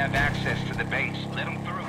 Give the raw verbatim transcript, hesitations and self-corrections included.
have access to the base. Let them through.